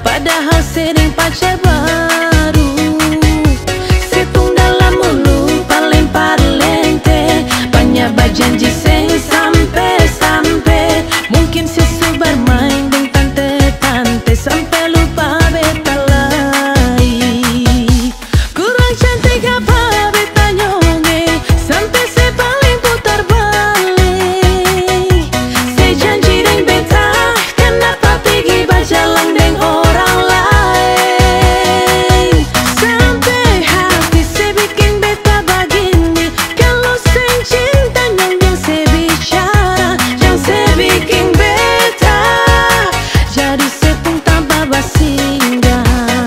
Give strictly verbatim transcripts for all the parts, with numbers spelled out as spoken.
padahal sering pacar baru. Setung dalam mulut paling parlente, banyak berjanji sing sampai-sampai. Mungkin sesebar main dengan tante-tante sampai lupa beta lain. Kurang cantik apa beta nyonge, sampai se paling putar balik. Se janji dengan beta, kenapa pergi berjalan dengan orang lain. Sampai hati se bikin beta begini, kalau se cinta yang se bicara, yang se bikin beta jadi se pun tambah bersinggah.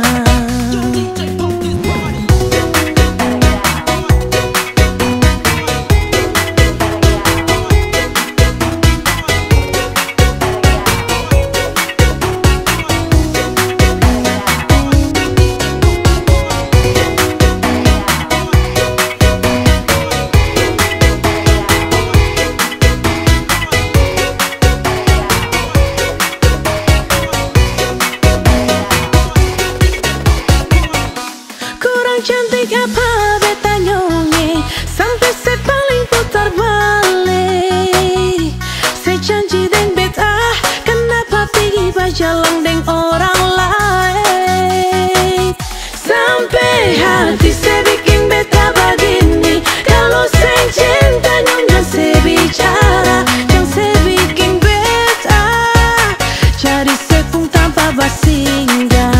Kurang cantik apa beta nyonge, sampai se paling putar balik. Se janji dengan beta, kenapa pergi berjalan dengan orang lain. Sampai hati se bikin beta begini, kalau se cinta yang se bicara, yang se bikin beta jadi se pun tanpa bersinggah.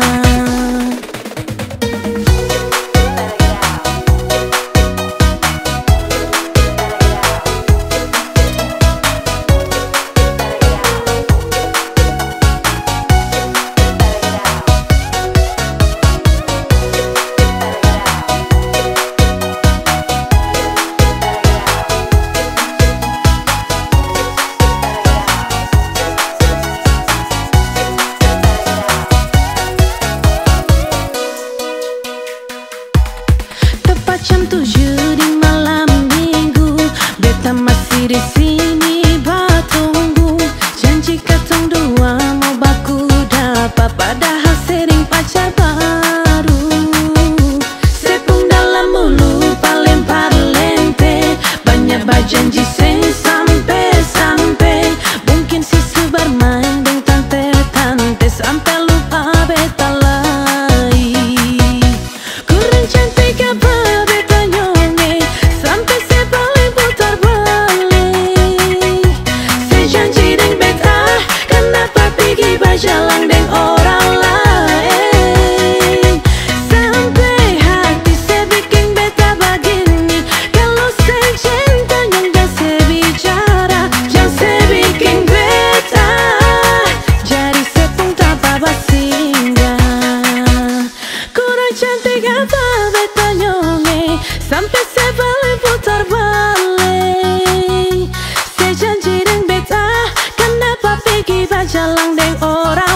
Jam tujuh di malam minggu, beta masih di sini batunggu. Janji katong dua mau baku dapat, padahal sering pacar baru. Sepung dalam mulut paling parlente, banyak berjanji sing sampai-sampai. Mungkin si sebar main dengan tante-tante sampai lupa beta lain. Kurang cantik apa jalan dengan orang lain. Sampai hati se bikin beta begini, kalau se cinta yang se bicara, yang se bikin beta jadi se pun tanpa bersinggah. Kurang cantik apa beta nyonge, sampai se paling putar balik. Se janji dengan beta, kenapa pergi berjalan dengan orang